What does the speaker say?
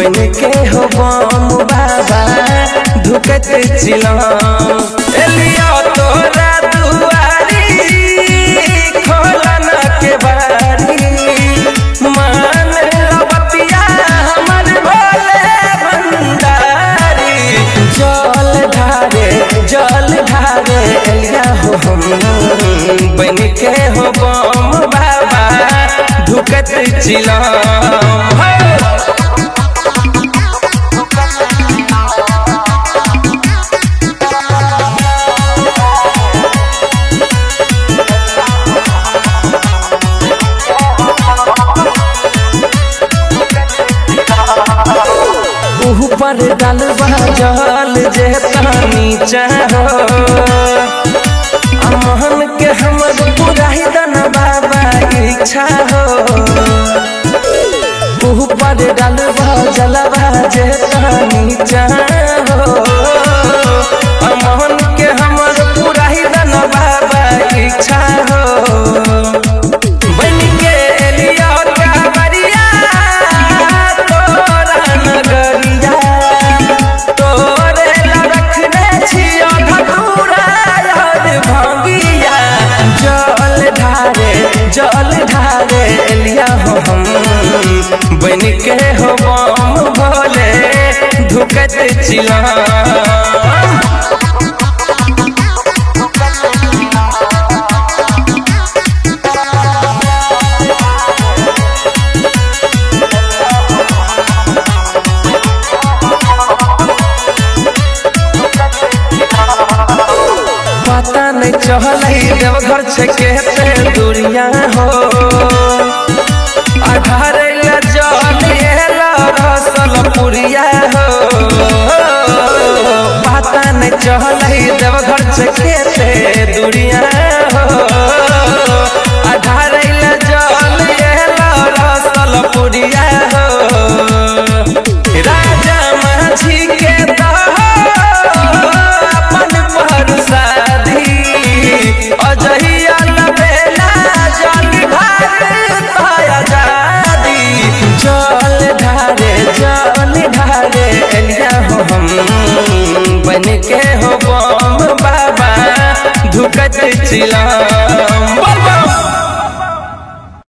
बन के हो बम बाबा धुकत चिलम एलिया तोरा दुआरी खोलन के बारी मान लबतिया हमर भोले भंडारी जल ढारे एलिया हो हम बन के हो बम बाबा धुकत चिलम ऊपर डालबा जल जे नीचा हो मोहन के हमर पूरा ही दना बाबा इच्छा हो ऊपर डालबा जलबा जे नीचा हो मोहन के हमर पूरा ही दना बाबा इच्छा हो बन के एलिया कावरिया तोरा नगरिया तोरे रखने छियो धतूरा यार भांगिया जल ढारे एलिया हो हम बन के हो बम भोले धुकत चिलम पता नहीं चल देवघर से कहते दूरिया हो आधार जल रसल पुरिया हो पता नहीं चल देवघर से कहते दूरिया हो आधार जल रसल पुरिया हो राजा माझी के अजहिया लबेला जल ढारे एलिया हो हम बन के हो बम बाबा धुकत चिलम।